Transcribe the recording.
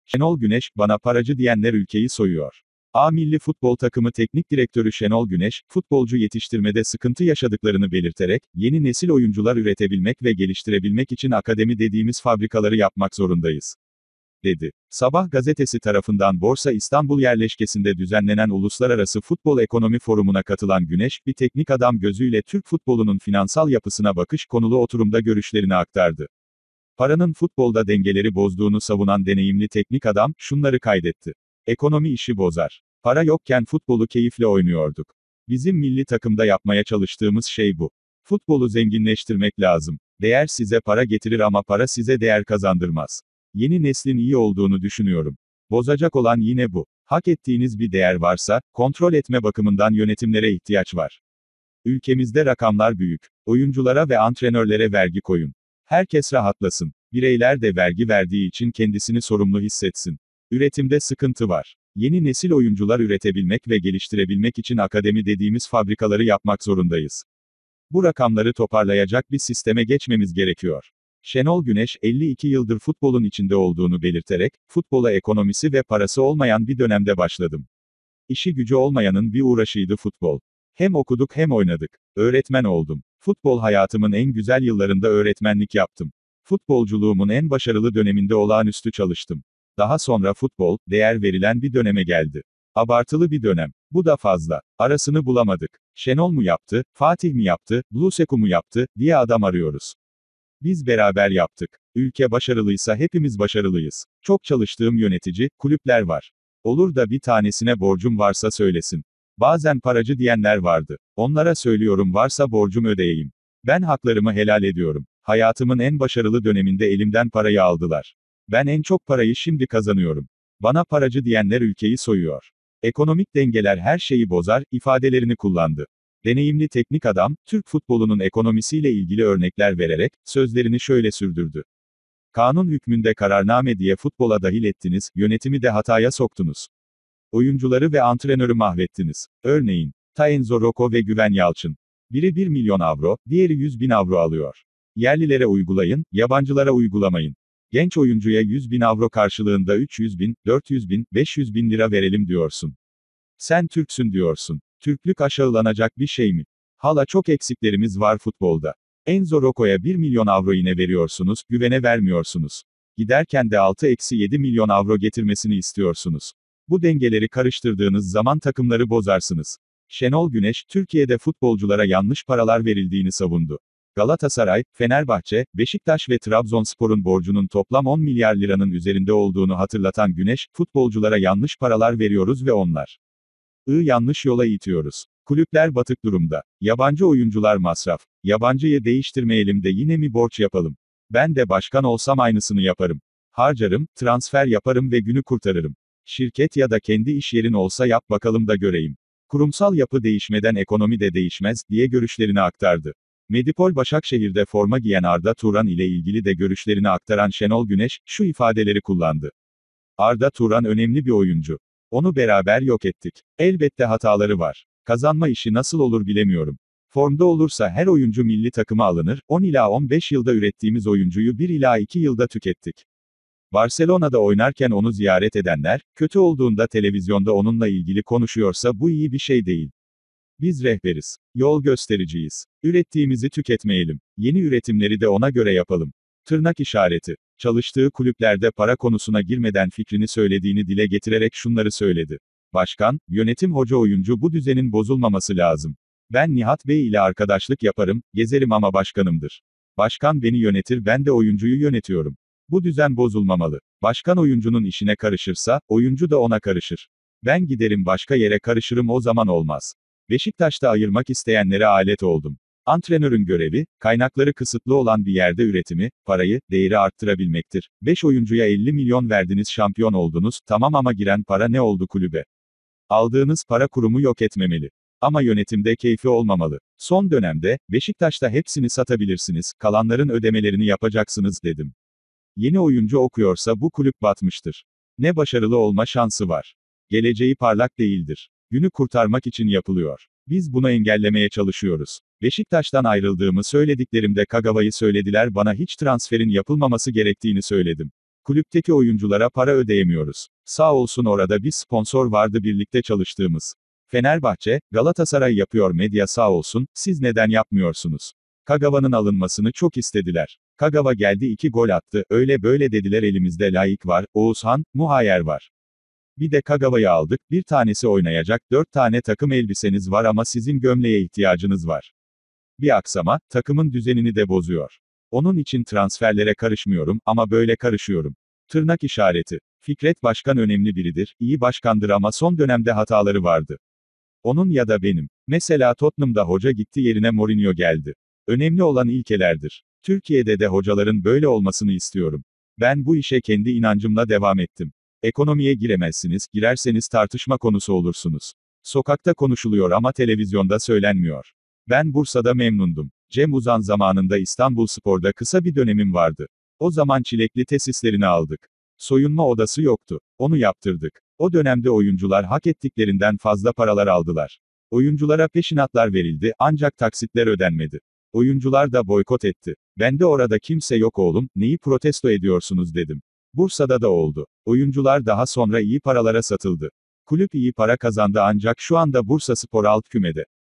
Şenol Güneş, bana paracı diyenler ülkeyi soyuyor. A Milli Futbol Takımı Teknik Direktörü Şenol Güneş, futbolcu yetiştirmede sıkıntı yaşadıklarını belirterek, yeni nesil oyuncular üretebilmek ve geliştirebilmek için akademi dediğimiz fabrikaları yapmak zorundayız, dedi. Sabah gazetesi tarafından Borsa İstanbul yerleşkesinde düzenlenen Uluslararası Futbol Ekonomi Forumu'na katılan Güneş, bir teknik adam gözüyle Türk futbolunun finansal yapısına bakış konulu oturumda görüşlerini aktardı. Paranın futbolda dengeleri bozduğunu savunan deneyimli teknik adam, şunları kaydetti. Ekonomi işi bozar. Para yokken futbolu keyifle oynuyorduk. Bizim milli takımda yapmaya çalıştığımız şey bu. Futbolu zenginleştirmek lazım. Değer size para getirir ama para size değer kazandırmaz. Yeni neslin iyi olduğunu düşünüyorum. Bozacak olan yine bu. Hak ettiğiniz bir değer varsa, kontrol etme bakımından yönetimlere ihtiyaç var. Ülkemizde rakamlar büyük. Oyunculara ve antrenörlere vergi koyun. Herkes rahatlasın. Bireyler de vergi verdiği için kendisini sorumlu hissetsin. Üretimde sıkıntı var. Yeni nesil oyuncular üretebilmek ve geliştirebilmek için akademi dediğimiz fabrikaları yapmak zorundayız. Bu rakamları toparlayacak bir sisteme geçmemiz gerekiyor. Şenol Güneş, 52 yıldır futbolun içinde olduğunu belirterek, futbola ekonomisi ve parası olmayan bir dönemde başladım. İşi gücü olmayanın bir uğraşıydı futbol. Hem okuduk hem oynadık. Öğretmen oldum. Futbol hayatımın en güzel yıllarında öğretmenlik yaptım. Futbolculuğumun en başarılı döneminde olağanüstü çalıştım. Daha sonra futbol, değer verilen bir döneme geldi. Abartılı bir dönem. Bu da fazla. Arasını bulamadık. Şenol mu yaptı, Fatih mi yaptı, Bluseku mu yaptı, diye adam arıyoruz. Biz beraber yaptık. Ülke başarılıysa hepimiz başarılıyız. Çok çalıştığım yönetici, kulüpler var. Olur da bir tanesine borcum varsa söylesin. Bazen paracı diyenler vardı. Onlara söylüyorum varsa borcum ödeyeyim. Ben haklarımı helal ediyorum. Hayatımın en başarılı döneminde elimden parayı aldılar. Ben en çok parayı şimdi kazanıyorum. Bana paracı diyenler ülkeyi soyuyor. Ekonomik dengeler her şeyi bozar, ifadelerini kullandı. Deneyimli teknik adam, Türk futbolunun ekonomisiyle ilgili örnekler vererek, sözlerini şöyle sürdürdü. Kanun hükmünde kararname diye futbola dahil ettiniz, yönetimi de hataya soktunuz. Oyuncuları ve antrenörü mahvettiniz. Örneğin, Enzo Rocco ve Güven Yalçın. Biri 1 milyon avro, diğeri 100 bin avro alıyor. Yerlilere uygulayın, yabancılara uygulamayın. Genç oyuncuya 100 bin avro karşılığında 300 bin, 400 bin, 500 bin lira verelim diyorsun. Sen Türksün diyorsun. Türklük aşağılanacak bir şey mi? Hala çok eksiklerimiz var futbolda. Enzo Rocco'ya 1 milyon avro yine veriyorsunuz, Güven'e vermiyorsunuz. Giderken de 6-7 milyon avro getirmesini istiyorsunuz. Bu dengeleri karıştırdığınız zaman takımları bozarsınız. Şenol Güneş, Türkiye'de futbolculara yanlış paralar verildiğini savundu. Galatasaray, Fenerbahçe, Beşiktaş ve Trabzonspor'un borcunun toplam 10 milyar liranın üzerinde olduğunu hatırlatan Güneş, futbolculara yanlış paralar veriyoruz ve onlar yanlış yola itiyoruz. Kulüpler batık durumda. Yabancı oyuncular masraf. Yabancıyı değiştirmeyelim de yine mi borç yapalım? Ben de başkan olsam aynısını yaparım. Harcarım, transfer yaparım ve günü kurtarırım. Şirket ya da kendi iş yerin olsa yap bakalım da göreyim. Kurumsal yapı değişmeden ekonomi de değişmez, diye görüşlerini aktardı. Medipol Başakşehir'de forma giyen Arda Turan ile ilgili de görüşlerini aktaran Şenol Güneş, şu ifadeleri kullandı. Arda Turan önemli bir oyuncu. Onu beraber yok ettik. Elbette hataları var. Kazanma işi nasıl olur bilemiyorum. Formda olursa her oyuncu milli takıma alınır, 10 ila 15 yılda ürettiğimiz oyuncuyu 1 ila 2 yılda tükettik. Barcelona'da oynarken onu ziyaret edenler, kötü olduğunda televizyonda onunla ilgili konuşuyorsa bu iyi bir şey değil. Biz rehberiz. Yol göstericiyiz. Ürettiğimizi tüketmeyelim. Yeni üretimleri de ona göre yapalım. Tırnak işareti. Çalıştığı kulüplerde para konusuna girmeden fikrini söylediğini dile getirerek şunları söyledi. Başkan, yönetim hoca oyuncu bu düzenin bozulmaması lazım. Ben Nihat Bey ile arkadaşlık yaparım, gezerim ama başkanımdır. Başkan beni yönetir, ben de oyuncuyu yönetiyorum. Bu düzen bozulmamalı. Başkan oyuncunun işine karışırsa, oyuncu da ona karışır. Ben giderim başka yere karışırım, o zaman olmaz. Beşiktaş'ta ayırmak isteyenlere alet oldum. Antrenörün görevi, kaynakları kısıtlı olan bir yerde üretimi, parayı, değeri arttırabilmektir. 5 oyuncuya 50 milyon verdiniz, şampiyon oldunuz, tamam ama giren para ne oldu kulübe? Aldığınız para kurumu yok etmemeli. Ama yönetimde keyfi olmamalı. Son dönemde, Beşiktaş'ta hepsini satabilirsiniz, kalanların ödemelerini yapacaksınız dedim. Yeni oyuncu okuyorsa bu kulüp batmıştır. Ne başarılı olma şansı var. Geleceği parlak değildir. Günü kurtarmak için yapılıyor. Biz bunu engellemeye çalışıyoruz. Beşiktaş'tan ayrıldığımı söylediklerimde Kagawa'yı söylediler, bana hiç transferin yapılmaması gerektiğini söyledim. Kulüpteki oyunculara para ödeyemiyoruz. Sağ olsun orada bir sponsor vardı birlikte çalıştığımız. Fenerbahçe, Galatasaray yapıyor medya sağ olsun, siz neden yapmıyorsunuz? Kagawa'nın alınmasını çok istediler. Kagawa geldi 2 gol attı, öyle böyle dediler elimizde layık var, Oğuzhan, Muhayer var. Bir de Kagawa'yı aldık, bir tanesi oynayacak, 4 tane takım elbiseniz var ama sizin gömleğe ihtiyacınız var. Bir aksama, takımın düzenini de bozuyor. Onun için transferlere karışmıyorum, ama böyle karışıyorum. Tırnak işareti. Fikret Başkan önemli biridir, iyi başkandır ama son dönemde hataları vardı. Onun ya da benim. Mesela Tottenham'da hoca gitti yerine Mourinho geldi. Önemli olan ilkelerdir. Türkiye'de de hocaların böyle olmasını istiyorum. Ben bu işe kendi inancımla devam ettim. Ekonomiye giremezsiniz, girerseniz tartışma konusu olursunuz. Sokakta konuşuluyor ama televizyonda söylenmiyor. Ben Bursa'da memnundum. Cem Uzan zamanında İstanbulspor'da kısa bir dönemim vardı. O zaman çilekli tesislerini aldık. Soyunma odası yoktu. Onu yaptırdık. O dönemde oyuncular hak ettiklerinden fazla paralar aldılar. Oyunculara peşinatlar verildi, ancak taksitler ödenmedi. Oyuncular da boykot etti. Ben de orada kimse yok oğlum, neyi protesto ediyorsunuz dedim. Bursa'da da oldu. Oyuncular daha sonra iyi paralara satıldı. Kulüp iyi para kazandı ancak şu anda Bursaspor alt kümede.